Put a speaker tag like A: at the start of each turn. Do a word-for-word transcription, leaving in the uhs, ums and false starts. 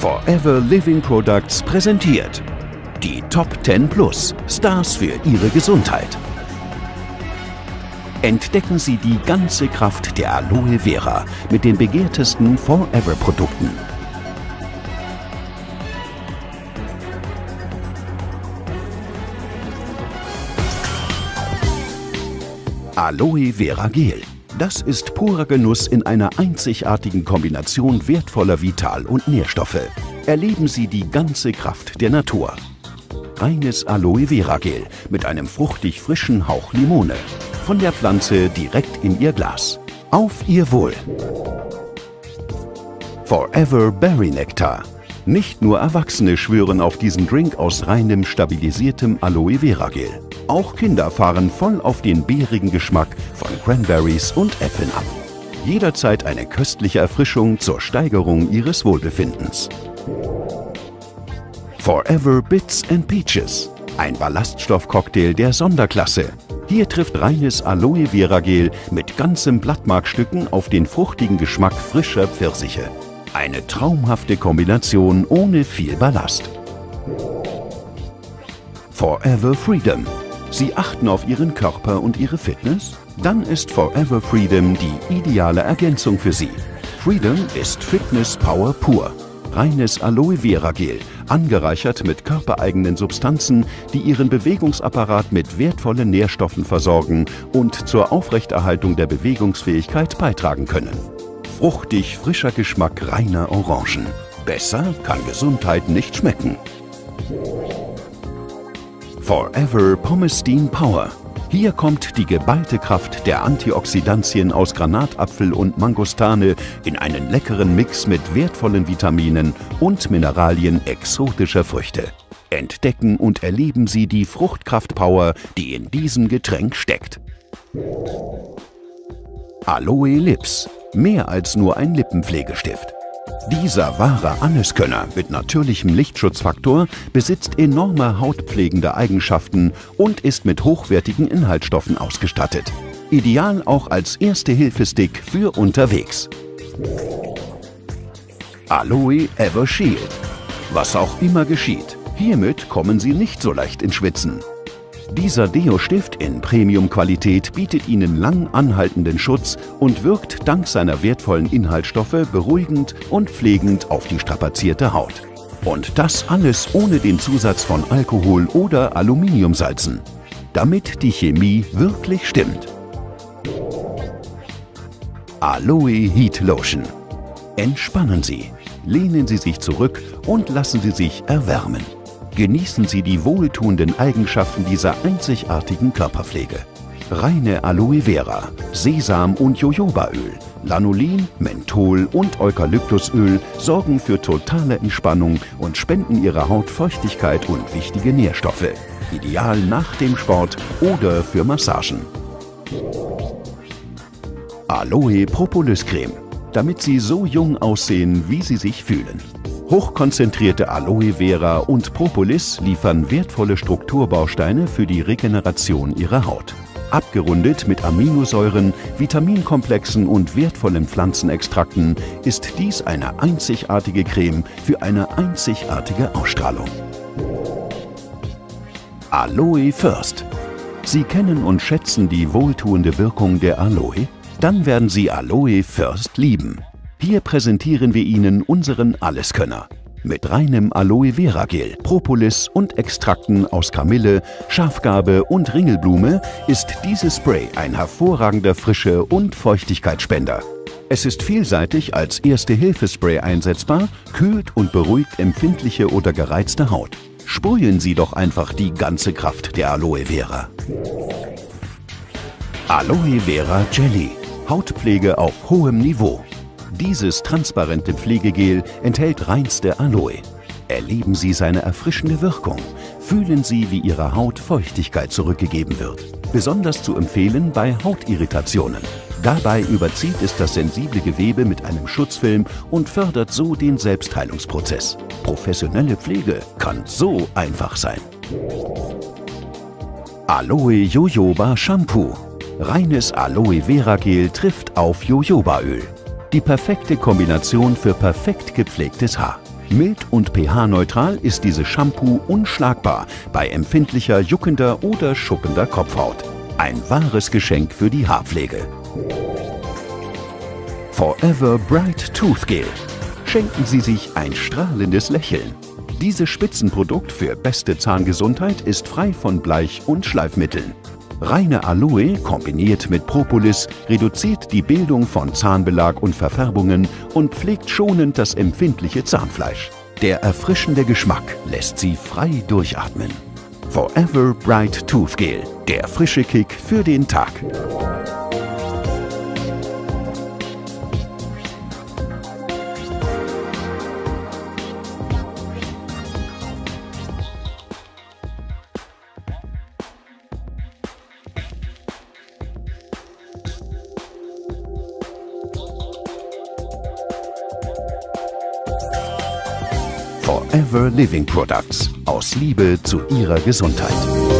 A: Forever Living Products präsentiert die Top zehn Plus Stars für Ihre Gesundheit. Entdecken Sie die ganze Kraft der Aloe Vera mit den begehrtesten Forever-Produkten. Aloe Vera Gel. Das ist purer Genuss in einer einzigartigen Kombination wertvoller Vital- und Nährstoffe. Erleben Sie die ganze Kraft der Natur. Reines Aloe Vera Gel mit einem fruchtig frischen Hauch Limone. Von der Pflanze direkt in Ihr Glas. Auf Ihr Wohl! Forever Berry Nectar. Nicht nur Erwachsene schwören auf diesen Drink aus reinem, stabilisiertem Aloe Vera Gel. Auch Kinder fahren voll auf den beerigen Geschmack von Cranberries und Äpfeln ab. Jederzeit eine köstliche Erfrischung zur Steigerung ihres Wohlbefindens. Forever Bits and Peaches. Ein Ballaststoffcocktail der Sonderklasse. Hier trifft reines Aloe Vera Gel mit ganzem Blattmarkstücken auf den fruchtigen Geschmack frischer Pfirsiche. Eine traumhafte Kombination ohne viel Ballast. Forever Freedom. Sie achten auf Ihren Körper und Ihre Fitness? Dann ist Forever Freedom die ideale Ergänzung für Sie. Freedom ist Fitness Power pur. Reines Aloe Vera Gel, angereichert mit körpereigenen Substanzen, die Ihren Bewegungsapparat mit wertvollen Nährstoffen versorgen und zur Aufrechterhaltung der Bewegungsfähigkeit beitragen können. Fruchtig frischer Geschmack reiner Orangen. Besser kann Gesundheit nicht schmecken. Forever Pomestine Power. Hier kommt die geballte Kraft der Antioxidantien aus Granatapfel und Mangostane in einen leckeren Mix mit wertvollen Vitaminen und Mineralien exotischer Früchte. Entdecken und erleben Sie die Fruchtkraft-Power, die in diesem Getränk steckt. Aloe Lips. Mehr als nur ein Lippenpflegestift. Dieser wahre Alleskönner mit natürlichem Lichtschutzfaktor besitzt enorme hautpflegende Eigenschaften und ist mit hochwertigen Inhaltsstoffen ausgestattet. Ideal auch als Erste-Hilfe-Stick für unterwegs. Aloe Ever Shield. Was auch immer geschieht, hiermit kommen Sie nicht so leicht ins Schwitzen. Dieser Deo-Stift in Premium-Qualität bietet Ihnen lang anhaltenden Schutz und wirkt dank seiner wertvollen Inhaltsstoffe beruhigend und pflegend auf die strapazierte Haut. Und das alles ohne den Zusatz von Alkohol oder Aluminiumsalzen, damit die Chemie wirklich stimmt. Aloe Heat Lotion. Entspannen Sie, lehnen Sie sich zurück und lassen Sie sich erwärmen. Genießen Sie die wohltuenden Eigenschaften dieser einzigartigen Körperpflege. Reine Aloe Vera, Sesam- und Jojobaöl, Lanolin, Menthol und Eukalyptusöl sorgen für totale Entspannung und spenden Ihrer Haut Feuchtigkeit und wichtige Nährstoffe. Ideal nach dem Sport oder für Massagen. Aloe Propolis Creme, damit Sie so jung aussehen, wie Sie sich fühlen. Hochkonzentrierte Aloe Vera und Propolis liefern wertvolle Strukturbausteine für die Regeneration Ihrer Haut. Abgerundet mit Aminosäuren, Vitaminkomplexen und wertvollen Pflanzenextrakten ist dies eine einzigartige Creme für eine einzigartige Ausstrahlung. Aloe First. Sie kennen und schätzen die wohltuende Wirkung der Aloe? Dann werden Sie Aloe First lieben. Hier präsentieren wir Ihnen unseren Alleskönner. Mit reinem Aloe Vera Gel, Propolis und Extrakten aus Kamille, Schafgarbe und Ringelblume ist dieses Spray ein hervorragender Frische- und Feuchtigkeitsspender. Es ist vielseitig als Erste-Hilfe-Spray einsetzbar, kühlt und beruhigt empfindliche oder gereizte Haut. Sprühen Sie doch einfach die ganze Kraft der Aloe Vera. Aloe Vera Jelly. Hautpflege auf hohem Niveau. Dieses transparente Pflegegel enthält reinste Aloe. Erleben Sie seine erfrischende Wirkung. Fühlen Sie, wie Ihrer Haut Feuchtigkeit zurückgegeben wird. Besonders zu empfehlen bei Hautirritationen. Dabei überzieht es das sensible Gewebe mit einem Schutzfilm und fördert so den Selbstheilungsprozess. Professionelle Pflege kann so einfach sein. Aloe Jojoba Shampoo. Reines Aloe Vera Gel trifft auf Jojobaöl. Die perfekte Kombination für perfekt gepflegtes Haar. Mild und pH-neutral ist dieses Shampoo unschlagbar bei empfindlicher, juckender oder schuppender Kopfhaut. Ein wahres Geschenk für die Haarpflege. Forever Bright Tooth Gel. Schenken Sie sich ein strahlendes Lächeln. Dieses Spitzenprodukt für beste Zahngesundheit ist frei von Bleich- und Schleifmitteln. Reine Aloe kombiniert mit Propolis reduziert die Bildung von Zahnbelag und Verfärbungen und pflegt schonend das empfindliche Zahnfleisch. Der erfrischende Geschmack lässt Sie frei durchatmen. Forever Bright Tooth Gel, der frische Kick für den Tag. Forever Living Products. Aus Liebe zu Ihrer Gesundheit.